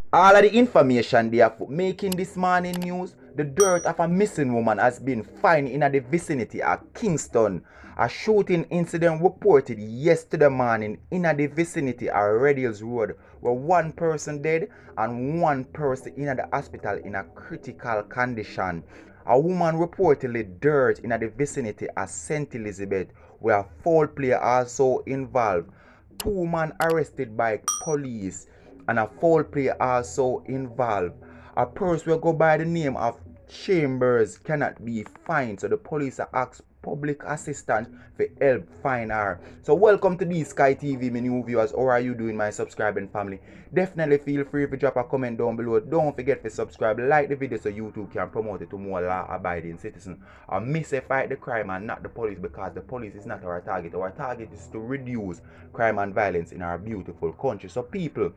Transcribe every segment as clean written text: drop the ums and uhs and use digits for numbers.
All of the information they are making this morning news, the dirt of a missing woman has been found in the vicinity of Kingston. A shooting incident reported yesterday morning in the vicinity of Red Hills Road, where one person dead and one person in the hospital in a critical condition. A woman reportedly dirt in the vicinity of St. Elizabeth, where foul play also involved. Two men arrested by police and a foul play also involved. A person will go by the name of Chambers cannot be fined, so the police are asked public assistance for help find her. So welcome to the Sky TV, my new viewers. How are you doing, my subscribing family? Definitely feel free to drop a comment down below. Don't forget to subscribe, like the video so YouTube can promote it to more law-abiding citizens. And me say fight the crime and not the police, because the police is not our target. Our target is to reduce crime and violence in our beautiful country. So people,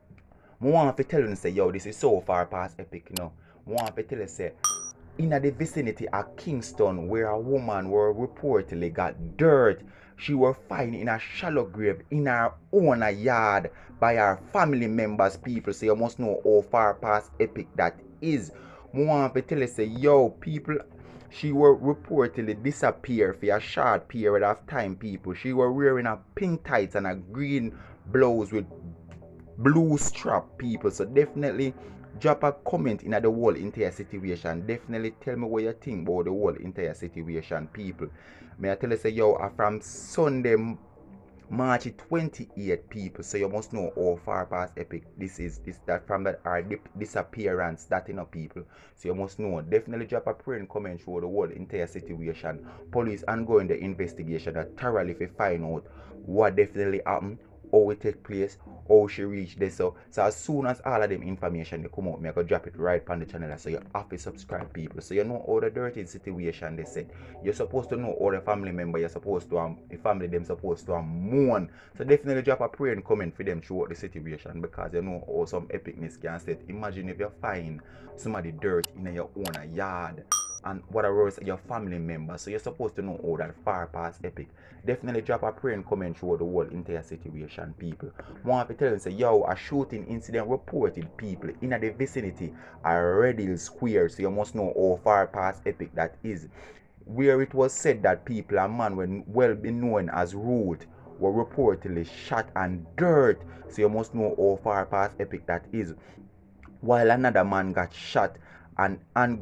I want to tell you, say, yo, this is so far past epic, you know. I want to tell you, say, in the vicinity of Kingston, where a woman were reportedly got dirt, she was found in a shallow grave in her own yard by her family members, people. So you must know how far past epic that is. I want to tell you, say, yo, people, she were reportedly disappeared for a short period of time, people. She were wearing a pink tights and a green blouse with blue strap, people. So definitely drop a comment in the whole entire situation. Definitely tell me what you think about the whole entire situation, people. May I tell you, say, yo, from Sunday March 28th, people, so you must know how far past epic this is. This that from that our disappearance, that, you know, people. So you must know. Definitely drop a praying comment through the whole entire situation. Police ongoing the investigation that thoroughly to find out what definitely happened, how it take place, how she reached there. So as soon as all of them information they come out, me I go drop it right on the channel. So you have to subscribe, people. So you know all the dirty situation they said. You're supposed to know all the family member. You're supposed to the family them supposed to mourn. So definitely drop a prayer and comment for them throughout the situation, because you know how some epicness can set. Imagine if you find somebody dirt in your own yard and whatever is your family member. So you're supposed to know all that far past epic. Definitely drop a prayer and comment through the whole entire situation, people. Want to tell them, say, yo, a shooting incident reported, people, in the vicinity of Red Hill Square. So you must know how far past epic that is. Where it was said that people and man were well be known as Root were reportedly shot and dirt. So you must know how far past epic that is. While another man got shot and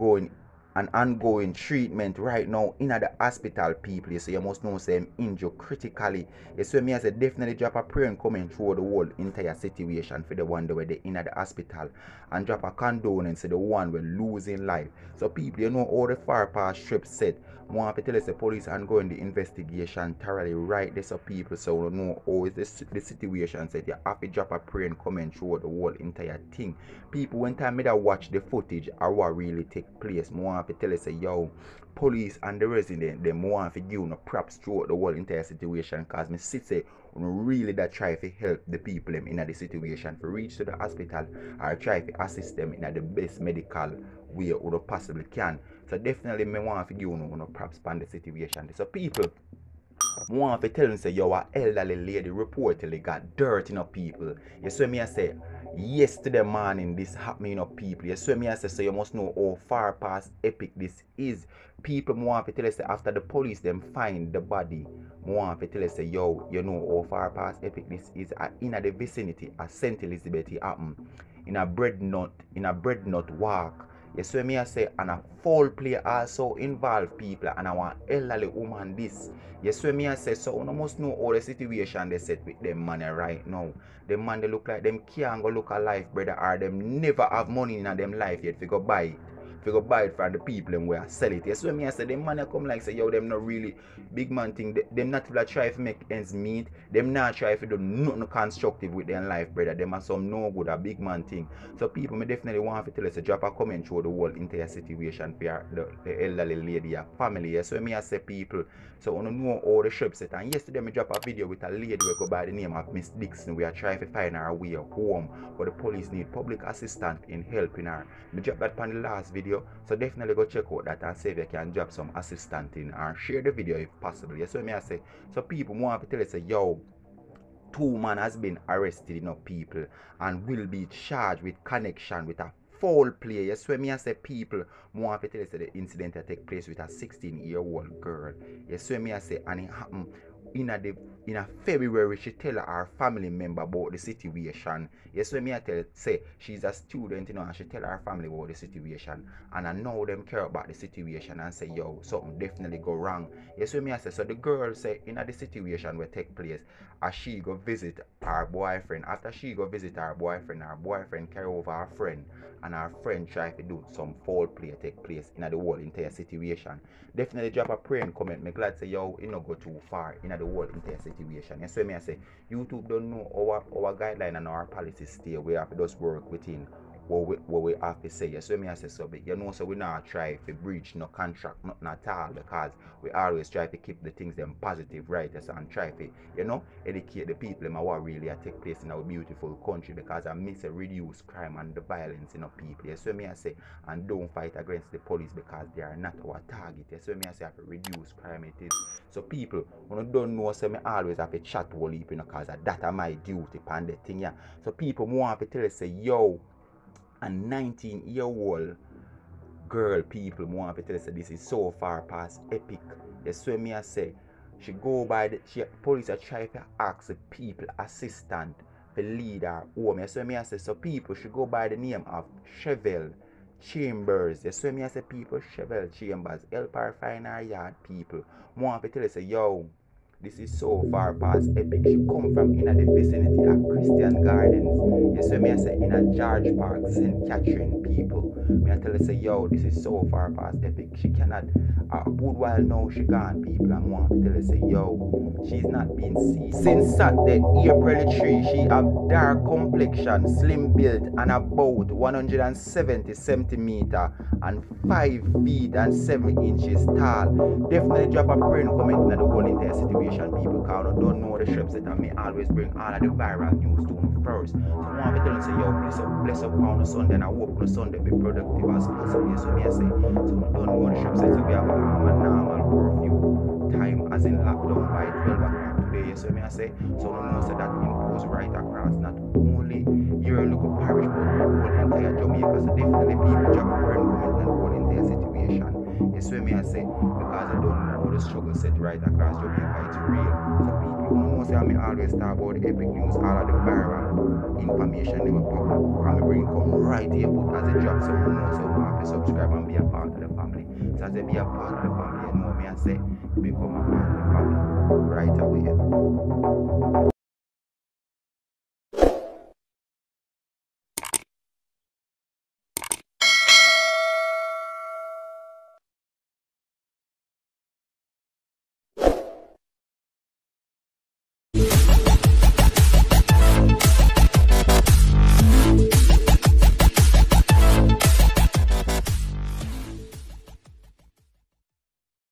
ongoing treatment right now in the hospital, people. So you must know, say, injured critically. So me as a definitely drop a prayer and comment through the whole entire situation for the one that were in the hospital, and drop a condolence to the one were losing life. So people, you know all the far past trip set. Want to tell us the police ongoing the investigation thoroughly right there, so people, so you know how is the situation set. You have to drop a prayer and comment through the whole entire thing. People, when time me that watch the footage or what really take place, I want to tell you, say, yo, police and the resident, them want to give you no props throughout the whole entire situation, because me sit say really that try to help the people them in the situation to reach to the hospital or try to assist them in the best medical way or possibly can. So definitely me want to give you no props on the situation. So people, I want to tell them, say, yo, a elderly lady reportedly got dirt in, people. You see me I say, yesterday morning this happened, people. You see me I say, so you must know how far past epic this is. People, I want to tell you, say, after the police them find the body, I want to tell you, say, yo, you know how far past epic this is. In the vicinity of St. Elizabeth it happened. In a bread nut walk. You see me I say, and a foul play also involve, people, and I want elderly woman this. You see me I say, so you must know all the situation they set with them money right now. Them man they look like them can't go look a life, brother, or them never have money in them life yet to go buy it. If you go buy it from the people them where sell it. You see me I say, them man come like say, yo, them not really big man thing. Them not really try to make ends meet. Them not try to do nothing constructive with their life, brother. Them are some no good a big man thing. So people, me definitely want to tell us to drop a comment through the whole entire situation for the elderly lady, family. So me I say, people, so you know all the shop set. And yesterday me drop a video with a lady who go by the name of Miss Dixon. We are trying to find her way home, but the police need public assistance in helping her. Me drop that on the last video, so definitely go check out that and see if you can drop some assistance in and share the video if possible. Yes, so me I say, so people want to tell us, say, yo, 2 men has been arrested, people, and will be charged with connection with a foul play. Yes, when me I say people, more to tell you say the incident that take place with a 16-year-old girl. Yes, when me I say, and it happened in a February. She tell her family member about the situation. Yes, when me I say she's a student, and she tell her family about the situation, and I know them care about the situation and say, yo, something definitely go wrong. Yes, when me I say, so the girl say in the situation will take place as she go visit her boyfriend. After she go visit her boyfriend carry over her friend, and her friend try to do some foul play take place in the whole entire situation. Definitely drop a prayer and comment. Me glad say, yo, it not go too far in the whole entire situation. Yes, so me I say YouTube don't know our guideline and our policies stay. We have to just work within what we have to say. Yes, so me I say so, but so we not try to breach no contract, nothing at all, because we always try to keep the things them positive, right? Yes, and try to educate the people what really take place in our beautiful country, because I miss a reduce crime and the violence in our people. Yes, so me I say, and don't fight against the police because they are not our target. Yes, so me I say have to reduce crime it is. So people when you don't know, so me always have to chat whole heap, because that's my duty upon the thing. Yeah. So people want to tell us say, yo, a 19-year-old girl, people want to tell us that this is so far past epic. Yes, so me I say she go by the police are trying to ask the people assistant to lead her home. Yes, so me I say so people should go by the name of Chevelle Chambers. Yes, so me I say people Chevelle Chambers help her find her yard. People want to tell us say, yo, this is so far past epic. She come from in the vicinity of Christian Gardens. Yes, so me I say in a George Park, St. Catherine, people. Me I tell her say, yo, this is so far past epic. She cannot a good while now she gone, people, and want to tell her say, yo, she's not been seen since Saturday, April 3. She have dark complexion, slim build, and about 170 centimeter and 5 feet and 7 inches tall. Definitely drop a prayer comment in the whole entire situation, people, because I don't know the ships that I may always bring all of the viral news to them first. So I want to tell them say, yo, bless up on the Sunday, and I hope the Sunday be productive as possible. So me I say, so I don't know the ships that we have a normal curfew time as in lockdown by 12 o'clock today. So me I say, so I know say that impose right across not only your local parish but the whole entire Jamaica. So definitely people drop a prayer comment in the whole entire situation. Yes, so me I say, because I don't know the struggle set right across Jamaica, it's real. So people who know say I may always talk about the epic news, all of the viral information never pop up. And we bring come right here but as it drops, so who knows, so we have to subscribe and be a part of the family. So as they be a part of the family, you know me I say, become a part of the family right away.